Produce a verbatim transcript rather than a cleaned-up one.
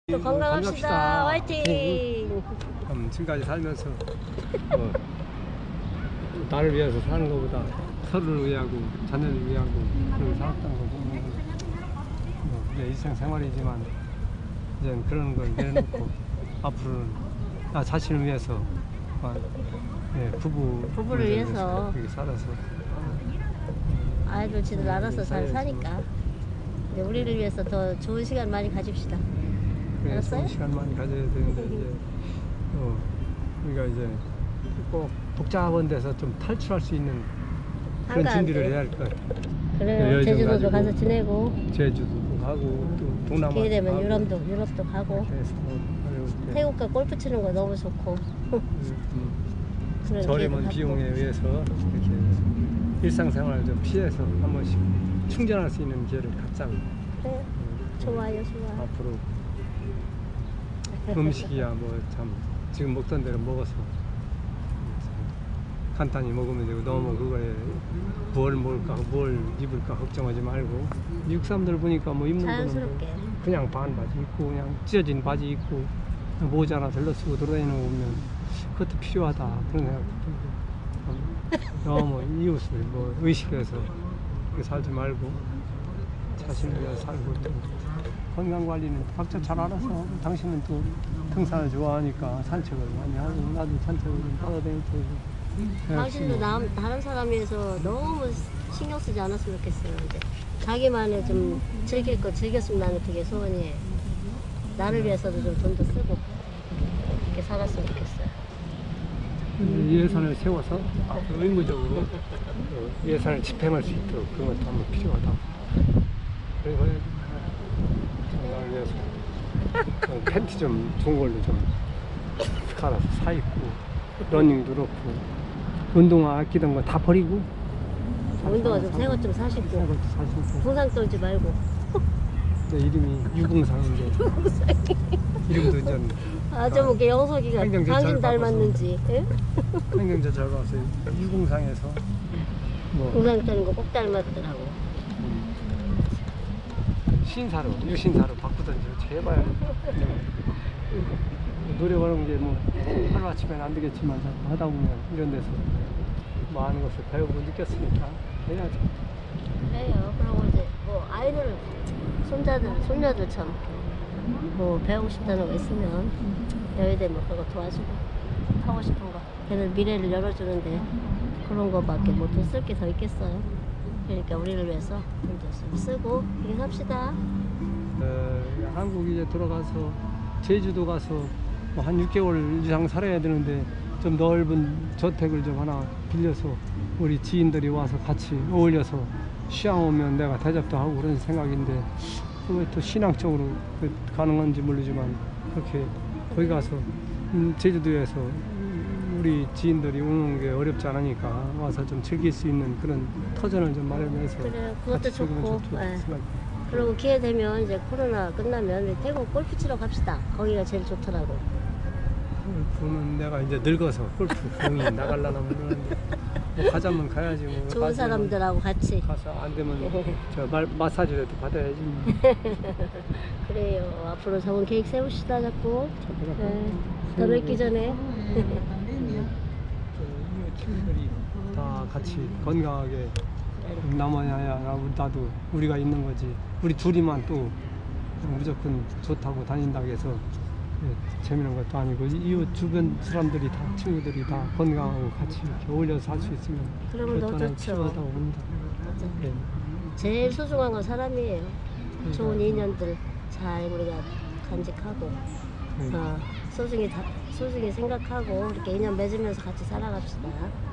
또 건강합시다. 화이팅! 참 지금까지 살면서 뭐, 나를 위해서 사는 것보다 서로를 위하고 자녀를 위하고 그렇게 살았다는 거 보면 뭐, 이제 일상생활이지만 이제 그런 걸 내려놓고 앞으로는 나 자신을 위해서 네, 부부 부부를 위해서 그렇게 살아서 아이들 지들 알아서 잘 사니까 이제 우리를 위해서 더 좋은 시간 많이 가집시다. 그래, 알았어요? 좋은 시간 많이 가져야 되는데 이제 어, 우리가 이제 꼭 복잡한 데서 좀 탈출할 수 있는 그런 준비를 해야 할 것 같아요. 그래요. 제주도도 가서 지내고 제주도도 가고 또 동남아 기회 되면 가고, 유럽도 유럽도 가고 그래서 뭐 태국가 골프 치는 거 너무 좋고 음, 그런 저렴한 기회도 비용에 갖고. 의해서 이렇게 일상생활을 좀 피해서 한 번씩 충전할 수 있는 기회를 갖자고. 그래요. 좋아요, 좋아. 앞으로 음식이야 뭐 참 지금 먹던 대로 먹어서 간단히 먹으면 되고 너무 그거에 뭘 먹을까 뭘 입을까 걱정하지 말고 미국 사람들 보니까 뭐 입는 자연스럽게. 거는 뭐 그냥 반 바지 입고 그냥 찢어진 바지 입고 모자 하나 들러 쓰고 돌아다니는 거 보면 그것도 필요하다 그런 생각도 들고 너무 이웃을 뭐 의식해서 그렇게 살지 말고 자신을 위해서 살고 또 건강관리는 각자 잘 알아서 당신은 또 등산을 좋아하니까 산책을 많이 하고 나도 산책을 좀 따라다니고 당신도 남, 다른 사람 위해서 너무 신경 쓰지 않았으면 좋겠어요. 이제 자기만의 좀 즐길 거 즐겼으면 나는 그게 소원이에요. 나를 위해서도 좀 돈도 쓰고 이렇게 살았으면 좋겠어요. 예산을 세워서 앞으로 의무적으로 예산을 집행할 수 있도록 그런 것도 한번 필요하다. 그리고 나를 위해서 팬티 좀 좋은 걸로 좀 갈아서 사 입고 러닝도 그렇고 운동화 아끼던 거 다 버리고 운동화 좀 새 것 좀 사시고 새 것도 사시고 풍상 떨지 말고. 내 이름이 유궁상인데 이름도 좀 아주 뭐 영석이가 행정제 당신 잘 닮았는지. 예? 환경자 잘 봐서 유궁상에서 뭐 풍상 떠는 거 꼭 닮았더라고. 음, 신사로 유신사로 바꾸던지 제발 노력하는 게 뭐 하루아침에는 안 되겠지만 자꾸 하다 보면 이런 데서 많은 것을 배우고 느꼈으니까 해야죠. 그래요. 그리고 이제 뭐 아이들 손자들 손녀들처럼 뭐 배우고 싶다는 거 있으면 여유되면 그거 도와주고 하고 싶은 거 걔들 미래를 열어주는데 그런 거밖에 뭐 돈 쓸 게 더 있겠어요. 그러니까 우리를 위해서 돈 좀 쓰고 이렇게 합시다. 어, 한국 이제 돌아가서 제주도 가서 뭐 한 육 개월 이상 살아야 되는데 좀 넓은 저택을 좀 하나 빌려서 우리 지인들이 와서 같이 어울려서 시장 오면 내가 대접도 하고 그런 생각인데 그게 또 신앙적으로 가능한지 모르지만 그렇게 거기 가서 음, 제주도에서 우리 지인들이 오는 게 어렵지 않으니까 와서 좀 즐길 수 있는 그런 터전을 좀 마련해서 그래 그것도 같이 즐기면 좋고. 좋죠. 예. 생각이. 그리고 기회 되면 이제 코로나 끝나면 우리 태국 골프 치러 갑시다. 거기가 제일 좋더라고. 골프는 내가 이제 늙어서 골프 공이 나갈라나 모르는데 뭐 가자면 가야지 뭐. 좋은 사람들하고 같이. 가서 안 되면 저 말, 마사지라도 받아야지 뭐. 그래요. 앞으로 좋은 계획 세웁시다 자꾸. 네. 더 늙기 전에. 친구들이 다 같이 건강하게 남아야 나도 우리가 있는 거지. 우리 둘이만 또 무조건 좋다고 다닌다고 해서 재미난 것도 아니고 이웃 주변 사람들이 다 친구들이 다 건강하고 같이 이렇게 어울려서 살 수 있으면 그러면 더 좋죠. 필요하다고 봅니다. 네. 제일 소중한 건 사람이에요. 네. 좋은 인연들 잘 우리가 간직하고 네. 어, 소중히 다, 소중히 생각하고 이렇게 인연 맺으면서 같이 살아갑시다.